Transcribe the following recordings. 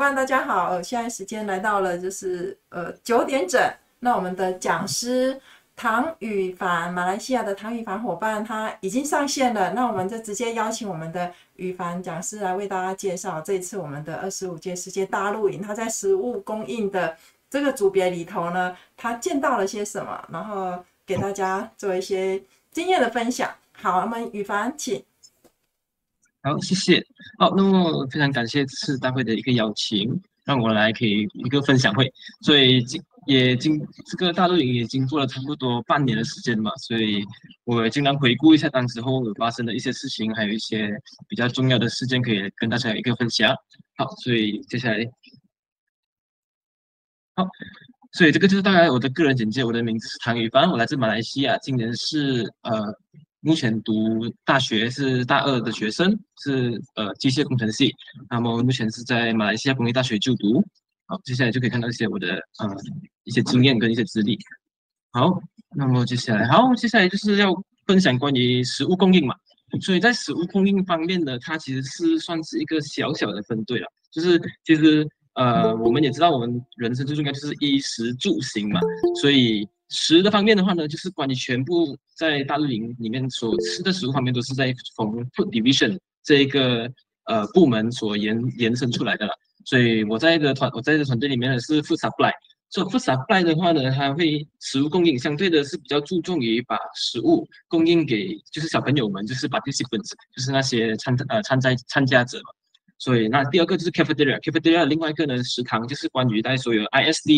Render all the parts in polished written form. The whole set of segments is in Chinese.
伴大家好，现在时间来到了9点整。那我们的讲师唐宇凡，马来西亚的唐宇凡伙伴他已经上线了。那我们就直接邀请我们的宇凡讲师来为大家介绍这一次我们的25届世界大露营，他在食物供应的这个组别里头呢，他见到了些什么，然后给大家做一些经验的分享。好，我们宇凡请。 好，谢谢。好，那么非常感谢这次大会的一个邀请，让我来可以一个分享会。所以这个大陆营已经做了差不多半年的时间嘛，所以我尽量回顾一下当时候有发生的一些事情，还有一些比较重要的事件可以跟大家有一个分享。好，所以接下来好，所以这个就是大概我的个人简介。我的名字是唐宇凡，我来自马来西亚，今年是目前读大学是大二的学生，是机械工程系。那么目前是在马来西亚工业大学就读。好，接下来就可以看到一些我的一些经验跟一些资历。好，那么接下来就是要分享关于食物供应嘛。所以在食物供应方面呢，它其实是算是一个小小的分队了。就是其实我们也知道，我们人生最重要就是衣食住行嘛。所以食的方面的话呢，就是关于全部在大陆营里面所吃的食物方面，都是在从 Food Division 这一个部门所延伸出来的了。所以我在这个团队里面呢是 Food Supply。做 food supply 的话呢，它会食物供应相对的是比较注重于把食物供应给就是小朋友们，就是 participants，就是那些参加者嘛。所以那第二个就是 cafeteria 另外一个呢食堂，就是关于在所有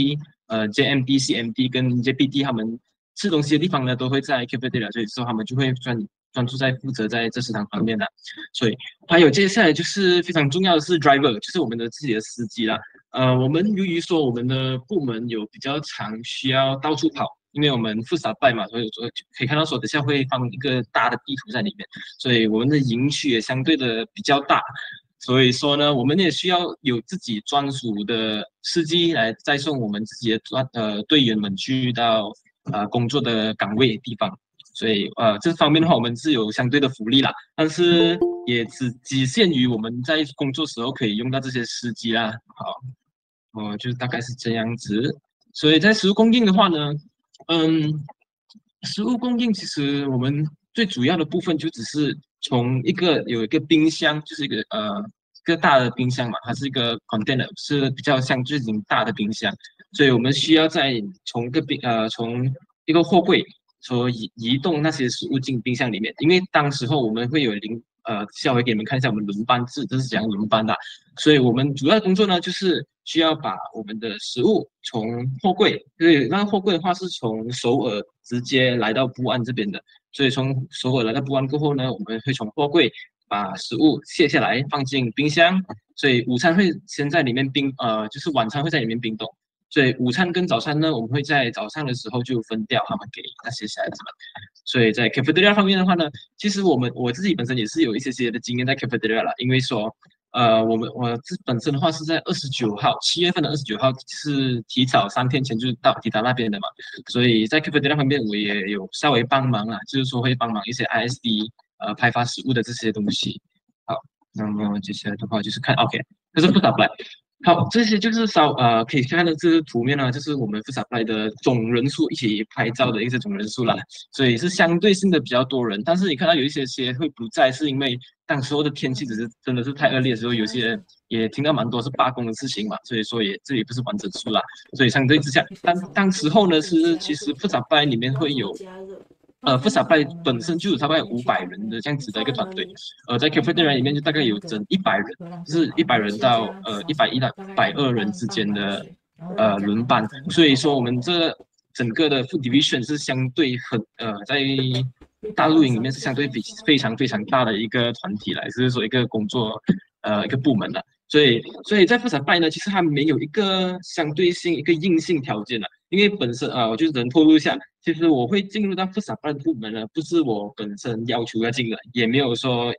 ISD、JMD、CMD 跟 JPD 他们吃东西的地方呢，都会在 cafeteria，所以说他们就会专注在负责在这食堂方面的。所以还有接下来就是非常重要的是 driver，就是我们的自己的司机啦。我们由于说我们的部门有比较长需要到处跑，因为我们副傻拜嘛，所以说可以看到说等下会放一个大的地图在里面，所以我们的营区也相对的比较大，所以说呢，我们也需要有自己专属的司机来载送我们自己的队员们去到工作的岗位地方。所以这方面的话，我们是有相对的福利啦，但是也只局限于我们在工作时候可以用到这些司机啦。好，就是大概是这样子。所以在食物供应的话呢，嗯，食物供应其实我们最主要的部分就只是有一个冰箱，就是一个大的冰箱嘛，它是一个 container，是比较像最近大的冰箱，所以我们需要从一个货柜所移动那些食物进冰箱里面，因为当时候我们会有下回给你们看一下我们轮班制，这是讲轮班的。所以我们主要的工作呢，就是需要把我们的食物从货柜，对，那个货柜的话是从首尔直接来到布安这边的，所以从首尔来到布安过后呢，我们会从货柜把食物卸下来放进冰箱，所以午餐会先在里面就是晚餐会在里面冰冻。所以午餐跟早餐呢，我们会在早上的时候就分掉他们给那些小孩子们。所以在 cafeteria 方面的话呢，其实我自己本身也是有一些的经验在 cafeteria 了，因为说我本身的话是在29号，7月份的29号是提早3天前就抵达那边的嘛，所以在 cafeteria 方面我也有稍微帮忙啊，就是说会帮忙一些 ISD 派发食物的这些东西。好，那么接下来的话就是看 OK，这是不打不来。好，这些就是可以看到这个图面呢，就是我们 f o o 的总人数一起拍照的一些总人数啦，所以是相对性的比较多人。但是你看到有一些会不在，是因为当时候的天气真的是太恶劣的时候，有些人也听到蛮多是罢工的事情嘛，所以说这也不是完整数啦。所以相对之下，当时候呢其实 f o o 里面会有富傻派本身就有大概500人的这样子的一个团队，在 cafeteria 里面就大概有整100人，就是100人到110到120人之间的轮班，所以说我们这整个的 food division 是相对在大陆营里面是相对非常非常大的一个团体来，就是说一个工作一个部门的，所以在富傻派呢，其实它没有一个相对性一个硬性条件的，因为本身我就只能透露一下。其实我会进入到副 supply 的部门呢，不是我本身要求要进来，也没有说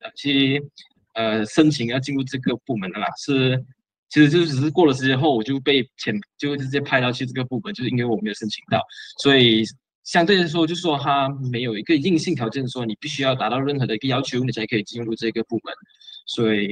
申请要进入这个部门的啦，其实就只是过了时间后，我就直接派到去这个部门，就是因为我没有申请到，所以相对来说，就是说他没有一个硬性条件说你必须要达到任何的一个要求，你才可以进入这个部门，所以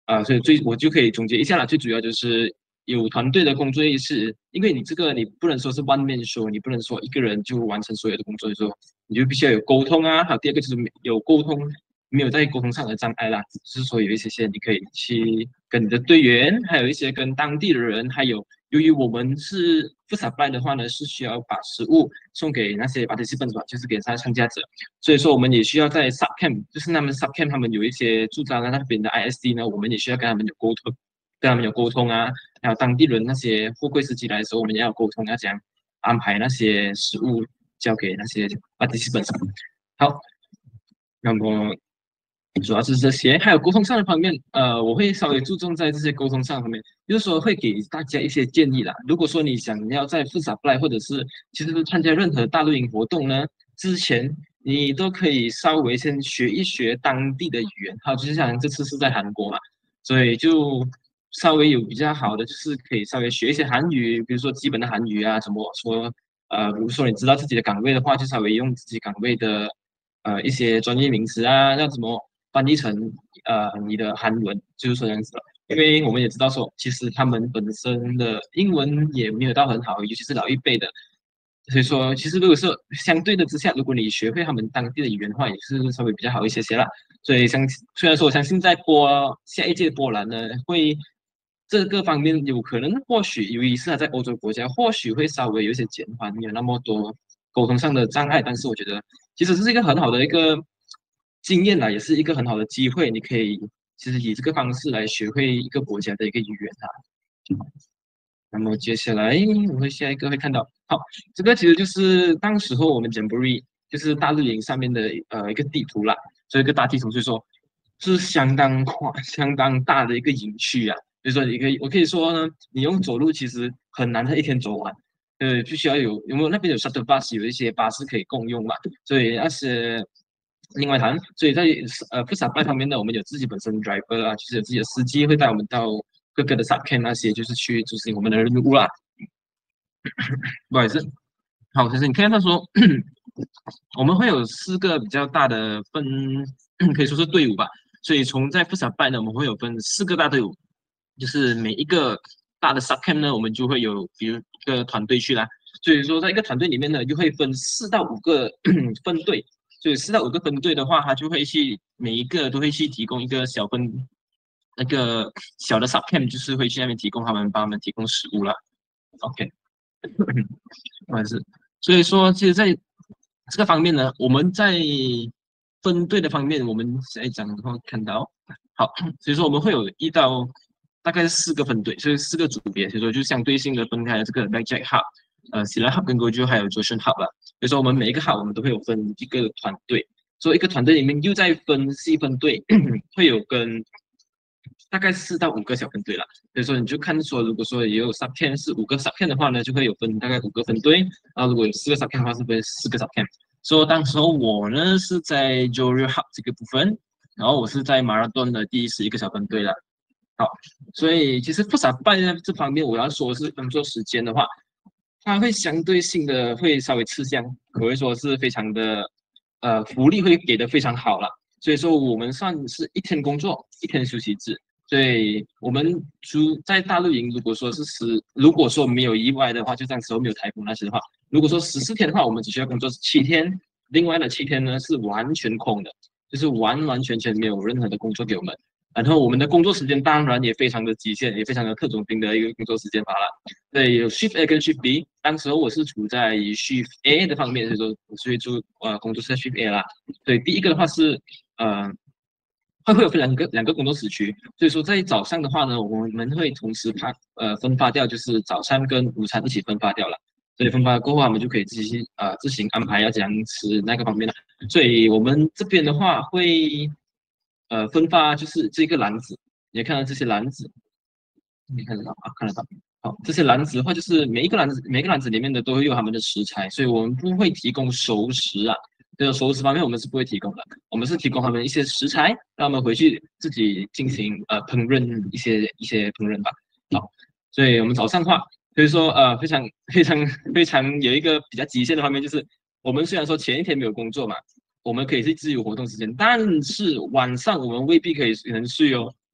所以我就可以总结一下了，最主要就是有团队的工作意识，因为你这个你不能说是one man show，你不能说一个人就完成所有的工作，所以说你就必须要有沟通啊，还有第二个就是有沟通，没有在沟通上的障碍啦，只是说有一些你可以去跟你的队员，还有一些跟当地的人，还有由于我们是food supply的话呢，是需要把食物送给那些 participants 吧，就是给参加者，所以说我们也需要在 sub camp，就是他们 sub camp 他们有一些驻扎在那边的 ISD 呢，我们也需要跟他们有沟通，跟他们有沟通啊，还有当地人那些货柜司机来的时候，我们也要沟通，要怎样安排那些食物交给那些 participants。好，那么主要是这些，还有沟通上的方面，我会稍微注重在这些沟通上方面，就是说会给大家一些建议啦。如果说你想要在 food supply 或者是其实是参加任何大露营活动呢，之前你都可以稍微先学一学当地的语言。好，就是像这次是在韩国嘛，所以就稍微有比较好的，就是可以稍微学一些韩语，比如说基本的韩语啊，怎么说，比如说你知道自己的岗位的话，就稍微用自己岗位的一些专业名词啊，要怎么翻译成你的韩文，就是说这样子的。因为我们也知道说，其实他们本身的英文也没有到很好，尤其是老一辈的。所以说，其实如果是相对的之下，如果你学会他们当地的语言的话，也是稍微比较好一些啦。所以虽然说我相信在下一届波兰呢，会这个方面有可能或许由于是在欧洲国家，或许会稍微有一些减缓，没有那么多沟通上的障碍。但是我觉得其实这是一个很好的一个经验啦，也是一个很好的机会，你可以其实以这个方式来学会一个国家的一个语言啊。那么接下来我会下一个会看到，好，这个其实就是当时候我们 Jamboree 就是大露营上面的一个地图啦，所以一个大地图，所以说是相当大的一个营区啊。所以说我可以说呢，你用走路其实很难在一天走完，必须要有没有那边有 shuttle bus 有一些巴士可以共用嘛，所以那是另外谈。所以在不少 u 方面呢，我们有自己本身 driver 啊，就是有自己的司机会带我们到各个的 sub camp 那些，就是去执行我们的任务啦。不好意思，好，其实你看到说，我们会有4个比较大的可以说是队伍吧。所以从在不少拜呢，我们会有分4个大队伍，就是每一个大的 sub camp 呢，我们就会有比如一个团队去啦。所以说在一个团队里面呢，就会分4到5个分队。所以4到5个分队的话，他就会去每一个都会去提供一个那个小的 sub camp，就是会去那边帮他们提供食物了。OK。不好意思，所以说，其实在这个方面呢，我们在分队的方面，我们在讲的话看到，好，所以说我们会有1到大概4个分队，所以4个组别，所以说就相对性的分开了这个 Blackjack Hub、Silla Hub 跟 Goju 还有 Joseon Hub 了。所以说我们每一个 Hub 我们都会有分一个团队，所以一个团队里面又在分细分队，会有跟大概4到5个小分队了。所以说你就看说，如果说也有 sub camp 是5个 sub camp 的话呢，就会有分大概5个分队。然后如果有4个 sub camp 的话，是分4个 sub camp。所以当时候我呢是在 Jory Hub 这个部分，然后我是在马拉顿的第11个小分队了。好，所以其实不少办在这方面，我要说是工作时间的话，它会相对性的会稍微吃香，可以说是非常的福利会给的非常好了。所以说我们算是1天工作1天休息制。所以我们在大陆营，如果说没有意外的话，就这样时候没有台风那些的话，如果说14天的话，我们只需要工作7天，另外的7天呢是完全空的，就是完完全全没有任何的工作给我们。然后我们的工作时间当然也非常的极限，也非常的特种兵的一个工作时间罢了。对，有 Shift A 跟 Shift B， 当时候我是处在 Shift A 的方面，所以说我工作是在 Shift A 啦。对，第一个的话是会有分两个工作时区，所以说在早上的话呢，我们会同时分发掉，就是早餐跟午餐一起分发掉了。所以分发过后，我们就可以自行安排要怎样吃那个方面了。所以我们这边的话会分发就是这个篮子，你看到这些篮子，你看得到啊？看得到。好，这些篮子的话，就是每个篮子里面的都会有他们的食材，所以我们不会提供熟食啊。这个熟食方面我们是不会提供的，我们是提供他们一些食材，让他们回去自己进行烹饪一些烹饪吧。好，所以我们早上的话，所以说非常有一个比较极限的方面，就是我们虽然说前一天没有工作嘛，我们可以是自由活动时间，但是晚上我们未必可以能睡哦。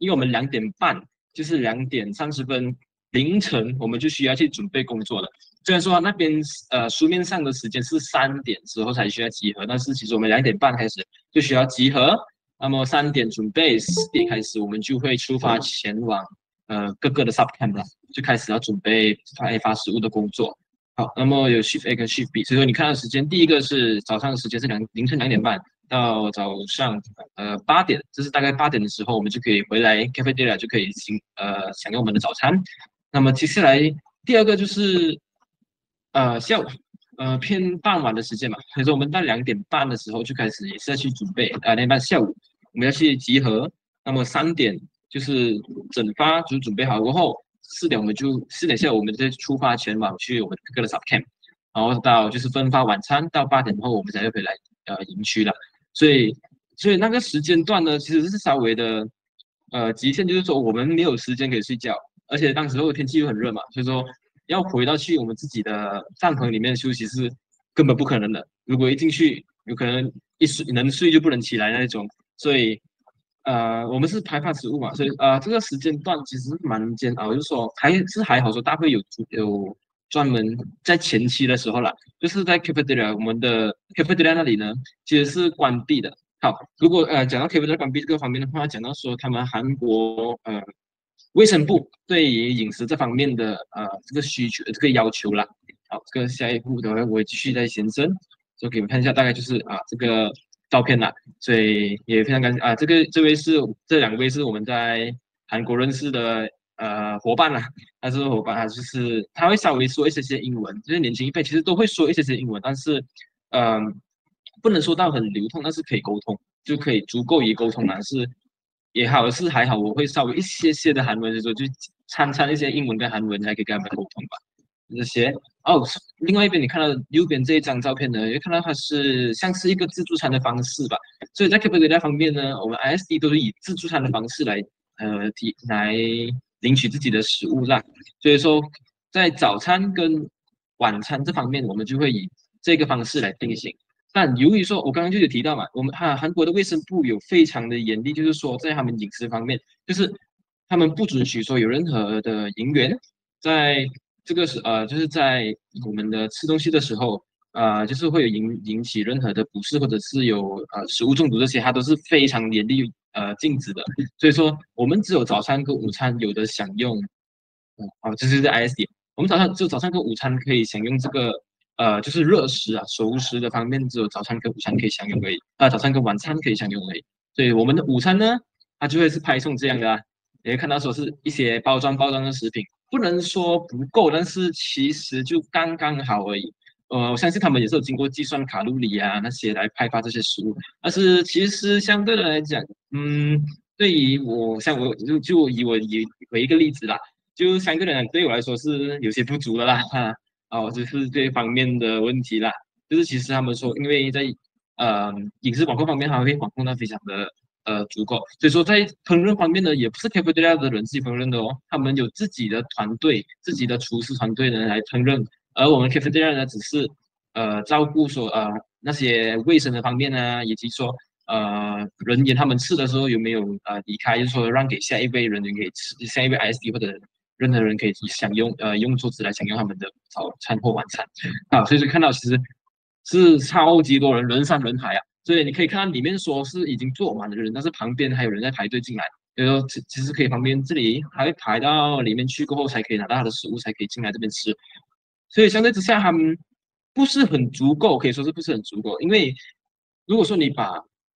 因为我们2点半就是2点30分凌晨，我们就需要去准备工作了。虽然说那边书面上的时间是3点之后才需要集合，但是其实我们2点半开始就需要集合。那么3点准备，4点开始我们就会出发前往各个的 subcamp 了，就开始要准备发食物的工作。好，那么有 shift A 跟 shift B，所以说你看到时间，第一个是早上的时间是凌晨2点半到早上8点，这是大概8点的时候，我们就可以回来 cafeteria 就可以享用我们的早餐。那么接下来第二个就是下午偏傍晚的时间嘛，所以说我们到2点半的时候就开始也是要去准备2点半下午我们要去集合，那么3点就是整发就准备好过后。4点下午我们再出发前往去我们各个的 subcamp，然后到就是分发晚餐，到8点后我们才会回来营区了。所以那个时间段呢，其实是稍微的极限，就是说我们没有时间可以睡觉，而且当时候天气又很热嘛，所以说要回到去我们自己的帐篷里面休息是根本不可能的。如果一进去，有可能能睡就不能起来那种，所以。我们是排放食物嘛，所以这个时间段其实蛮煎熬，就是说还好说大会有专门在前期的时候啦，就是在 cafeteria 我们的 cafeteria 那里呢，其实是关闭的。好，如果讲到 cafeteria 关闭这个方面的话，讲到说他们韩国卫生部对于饮食这方面的这个需求这个要求啦。好，这个下一步的话我会继续再延伸，就给你们看一下，大概就是这个照片啦。所以也非常感谢这两位是我们在韩国认识的伙伴啦，他是伙伴，他会稍微说一些英文，就是年轻一辈其实都会说一些英文，但是不能说到很流通，但是可以沟通，就可以足够于沟通啦，还好，我会稍微一些的韩文，就说就掺一些英文跟韩文才可以跟他们沟通吧。这些哦，另外一边你看到右边这一张照片呢，也看到它是像是一个自助餐的方式吧。所以在 cafeteria 方面呢，我们 ISD 都是以自助餐的方式来领取自己的食物啦。所以说，在早餐跟晚餐这方面，我们就会以这个方式来进行。但由于说，我刚刚就有提到嘛，我们韩国的卫生部有非常的严厉，就是说在他们饮食方面，就是他们不准许说有任何的营员在这个就是在我们的吃东西的时候，就是会有引起任何的不适，或者是有食物中毒这些，它都是非常严厉禁止的。所以说，我们只有早餐跟午餐有的享用，这就是 ISD。我们只有早餐跟午餐可以享用这个就是热食熟食的方面，只有早餐跟午餐可以享用而已。早餐跟晚餐可以享用而已。所以我们的午餐呢，它就会是派送这样的你会看到说是一些包装的食品。不能说不够，但是其实就刚刚好而已。我相信他们也是有经过计算卡路里那些来派发这些食物，但是其实相对的来讲，对于就以为一个例子啦，就相对来讲对我来说是有些不足的啦就是这方面的问题啦。就是其实他们说，因为在饮食管控方面，它会管控到非常的足够，所以说在烹饪方面呢，也不是 cafeteria 的人自己烹饪的哦，他们有自己的团队，自己的厨师团队呢来烹饪，而我们 cafeteria 呢只是照顾说那些卫生的方面以及说人员他们吃的时候有没有离开，就是说让给下一位人员可以吃，下一位 ISD 或者任何人可以享用用桌子来享用他们的早餐或晚餐所以说看到其实是超级多人，人山人海所以你可以看到里面说是已经坐满的人，但是旁边还有人在排队进来。所以说其实可以旁边这里还会排到里面去过后才可以拿到他的食物，才可以进来这边吃。所以相对之下，他们不是很足够，可以说是不是很足够。因为如果说你把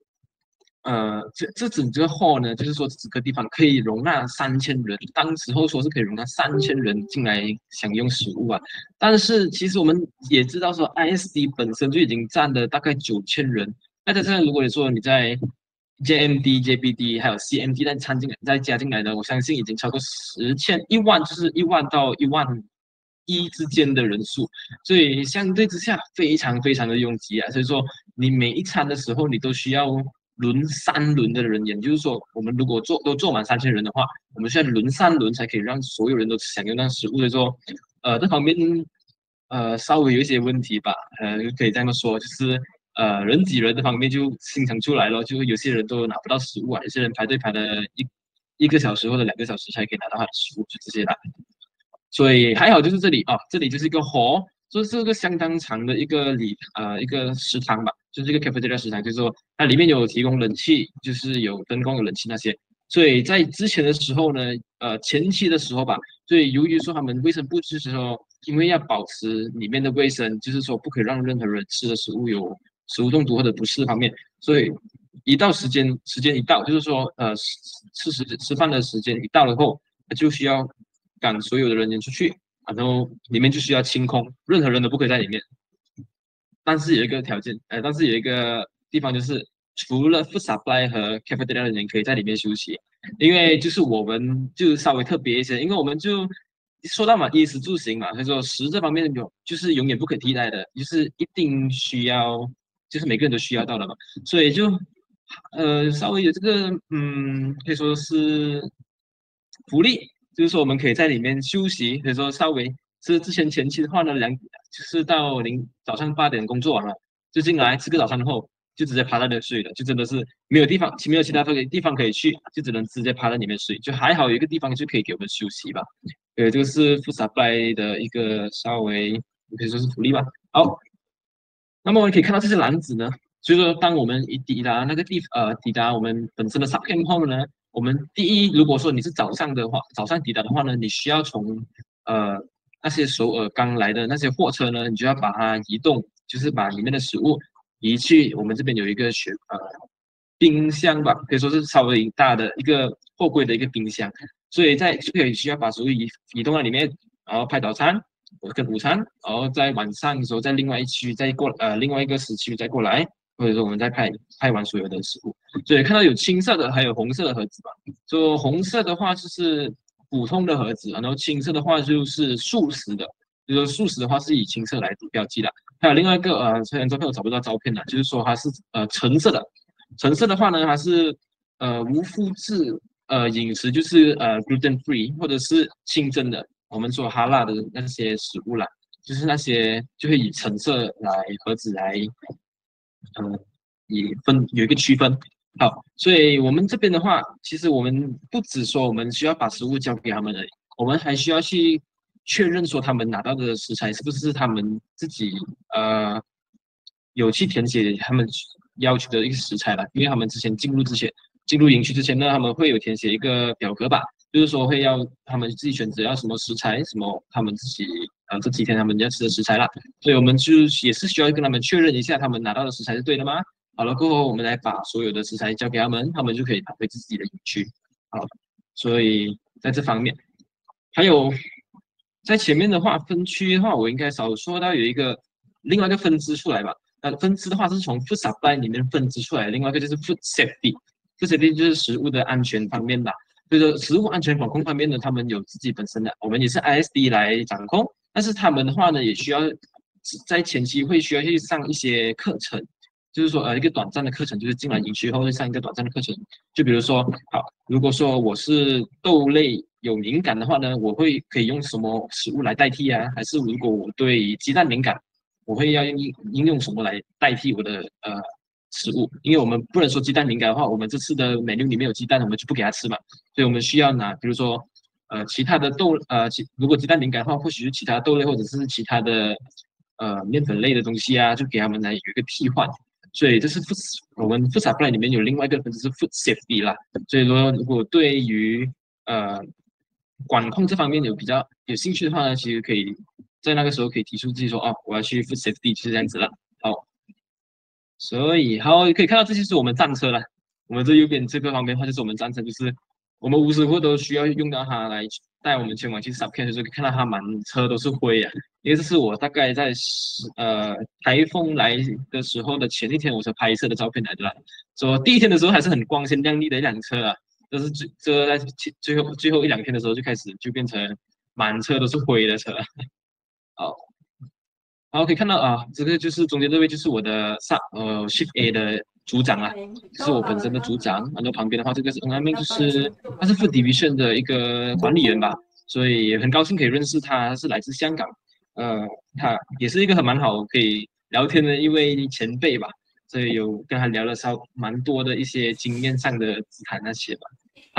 这整个 hall 呢，就是说这个地方可以容纳3000人，当时候说是可以容纳3000人进来享用食物但是其实我们也知道说 ISD 本身就已经占了大概9000人，那在这如果你说你在 JMD、JBD 还有 CMD 再加进来的，我相信已经超过10000、10000，就是10000到11000之间的人数，所以相对之下非常非常的拥挤所以说你每一餐的时候，你都需要轮3轮的人员，就是说我们如果都坐满3000人的话，我们需要轮3轮才可以让所有人都享用到食物。所以说，这方面稍微有一些问题吧，可以这么说，就是人挤人的方面就形成出来了，就有些人都拿不到食物有些人排队排了 1个小时或者2个小时才可以拿到他的食物，就这些啦。所以还好就是这里啊，这里就是一个河，就是个相当长的一个食堂吧，就是一个 cafeteria 食堂，就是说它里面有提供冷气，就是有灯光、有冷气那些。所以在之前的时候呢，前期的时候吧，所以由于说他们卫生部就是说，因为要保持里面的卫生，就是说不可以让任何人吃的食物有食物中毒或者不适方面，所以一到时间一到，就是说吃饭的时间一到了后，就需要赶所有的人员出去，然后里面就需要清空，任何人都不可以在里面。但是有一个条件，但是有一个地方就是，除了 food supply 和 cafeteria 的人可以在里面休息，因为就是我们就稍微特别一些，因为我们就说到嘛，衣食住行嘛，所以说食这方面就是永远不可替代的，就是一定需要，就是每个人都需要到的嘛，所以就稍微有这个可以说是福利，就是说我们可以在里面休息，所以说稍微是之前前期的话呢，就是到早上8点工作完了，就进来吃个早餐后，就直接趴在那睡了，就真的是没有其他地方可以去，就只能直接趴在里面睡，就还好有一个地方就可以给我们休息吧。这个是 food supply 的一个稍微可以说是福利吧。好，那么我们可以看到这些篮子呢，所以说当我们一抵达我们本身的 subcamp 后呢，我们第一，如果说你是早上抵达的话呢，你需要从呃那些首尔刚来的那些货车呢，你就要把它移动，就是把里面的食物移去我们这边有一个冰箱吧，可以说是稍微大的一个货柜的一个冰箱，所以就可以需要把食物移动到里面，然后拍早餐跟午餐，然后在晚上的时候在另外一区另外一个时区再过来，或者说我们再拍完所有的食物。所以看到有青色的，还有红色的盒子吧。就红色的话就是普通的盒子，然后青色的话就是素食的。就是说素食的话是以青色来标记的。还有另外一个虽然照片我找不到照片了，就是说它是橙色的。橙色的话呢，它是无麸质饮食，就是gluten free 或者是清真的，我们说哈辣的那些食物啦，就是那些就会以橙色盒子来有一个区分。好，所以我们这边的话，其实我们不只说我们需要把食物交给他们而已，我们还需要去确认说他们拿到的食材是不是他们自己有去填写他们要求的一个食材了，因为他们进入营区之前呢，他们会有填写一个表格吧，就是说会要他们自己选择要什么食材，什么他们自己这几天他们要吃的食材啦，所以我们也是需要跟他们确认一下他们拿到的食材是对的吗？好了过后，我们来把所有的食材交给他们，他们就可以拿回自己的营区。好，所以在这方面，还有在前面的话，分区的话，我应该少说到有另外一个分支出来吧。分支的话是从 food supply 里面分支出来的，另外一个就是 food safety。food safety 就是食物的安全方面吧。所以说食物安全管控方面呢，他们有自己本身的，我们也是 ISD 来掌控，但是他们的话呢，也需要在前期会需要去上一些课程，就是说一个短暂的课程，就是进来营区后会上一个短暂的课程。就比如说，好，如果说我是豆类有敏感的话呢，可以用什么食物来代替啊？还是如果我对鸡蛋敏感，我会要应用什么来代替我的食物？因为我们不能说鸡蛋敏感的话，我们这次的 menu 里面有鸡蛋，我们就不给他吃嘛。所以我们需要比如说其他的如果鸡蛋敏感的话，或许是其他豆类或者是其他的面粉类的东西啊，就给他们来有一个替换。所以这是我们 food supply 里面有另外一个分支是 food safety 啦。所以说，如果对于管控这方面比较有兴趣的话呢，其实可以在那个时候可以提出自己说，哦，我要去 food safety，就是这样子了。好，所以好可以看到这就是我们战车了。我们这右边这个方面的话就是我们战车，就是我们无时无刻都需要用到它来带我们前往去 subcamp 的时候，可以看到它满车都是灰啊。因为这是我大概在台风来的时候的前一天我才拍摄的照片来的啦。说第一天的时候还是很光鲜亮丽的一辆车啊，但是在最后1、2天的时候就开始就变成满车都是灰的车。好，可以看到这个就是中间这位就是我的Shift A 的组长啊，就是我本身的组长。然后旁边的话，这个是 NMA，就是他是 Food Division 的一个管理员吧，所以也很高兴可以认识他，他是来自香港。他也是一个蛮好可以聊天的一位前辈吧，所以有跟他聊了蛮多的一些经验上的谈那些吧。好，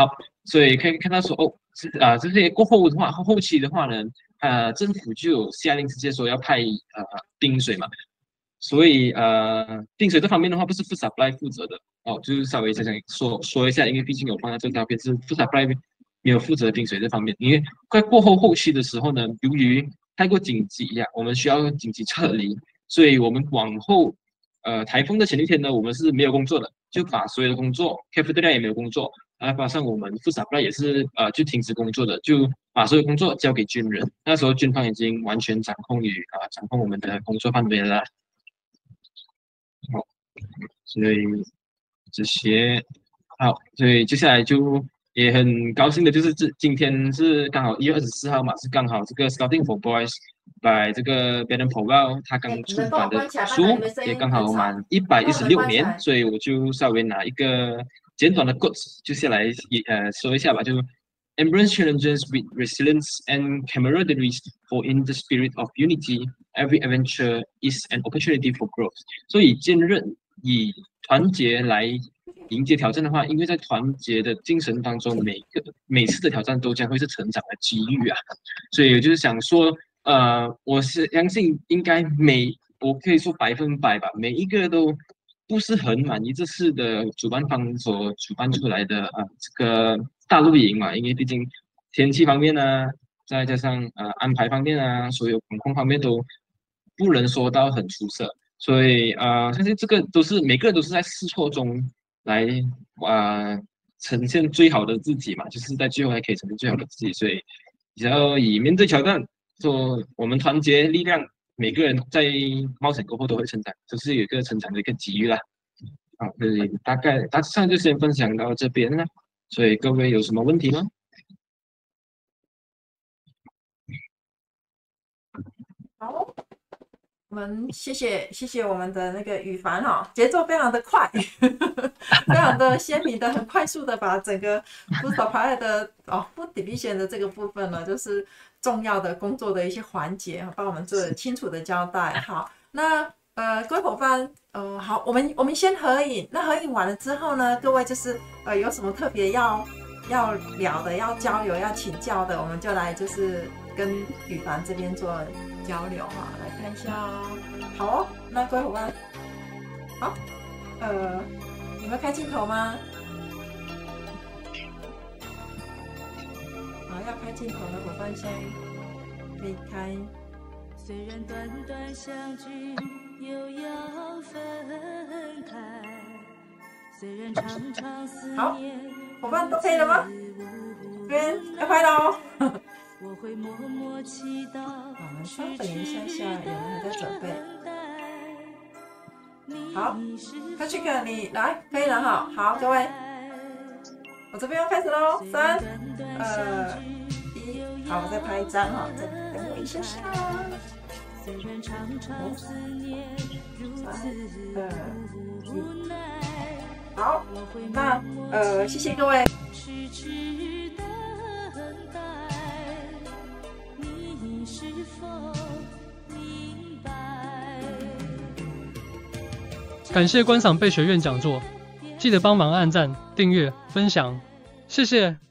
所以可以看到说哦，这些过后的话，后期的话呢，政府就有下令直接说要派冰水嘛，所以冰水这方面的话不是 Food Supply 负责的哦，就是稍微想说一下，因为毕竟有放在这条片是 Food Supply 没有负责冰水这方面，因为快过后期的时候呢，由于太过紧急呀，我们需要紧急撤离，所以我们往后台风的前一天呢，我们是没有工作的，就把所有的工作 cafeteria 也没有工作，加上我们 Food Supply 也是就停止工作的，就把所有工作交给军人。那时候军方已经完全掌控我们的工作范围了。好，所以这些好，所以接下来就也很高兴的，就是今天是刚好1月24号嘛，是刚好这个 Scouting for Boys by 这个 Baden Powell 他刚出版的书也刚好满116年，所以我就稍微拿一个简短的 quotes 就下来说一下吧，就 Embrace challenges with resilience and camaraderie, for in the spirit of unity, every adventure is an opportunity for growth. 所以坚韧以团结来迎接挑战的话，因为在团结的精神当中，每次的挑战都将会是成长的机遇啊。所以我就是想说，我是相信应该我可以说100%吧，每一个都不是很满意这次的主办方所主办出来的这个大露营嘛，因为毕竟天气方面呢，再加上安排方面啊，所有管控方面都不能说到很出色，所以相信这个都是每个人都是在试错中来呈现最好的自己嘛，就是在最后还可以呈现最好的自己，所以只要以面对挑战，说我们团结力量。每个人在冒险过后都会成长，就是有一个成长的一个机遇啦。好，所以大致上就先分享到这边了。所以各位有什么问题吗？ 好，我们谢谢我们的那个羽凡哈，节奏非常的快，非常的鲜明的，很快速的把整个 Food Supply 的Food Division 的这个部分呢，就是重要的工作的一些环节，帮我们做清楚的交代。好，那各位伙伴，好，我们先合影。那合影完了之后呢，各位就是有什么特别要聊的、要交流、要请教的，我们就来就是跟羽凡这边做交流哈。来看一下哦。好哦，那各位伙伴，好，有没有开镜头吗？好，要开镜头的伙伴先可以开。虽然短短相聚，又要分开。虽然常常思念。好，伙伴都可以了吗？这边要拍了哦。我会默默祈祷。我们稍等一下，有人还在准备。好 ，Patrick， 你来，可以了哈。好，各位，我这边要开始喽，3、2、1，好，我再拍一张哈，再等我一下下。3、2、1，好，那谢谢各位。 感谢观赏贝学院讲座，记得帮忙按赞、订阅、分享，谢谢。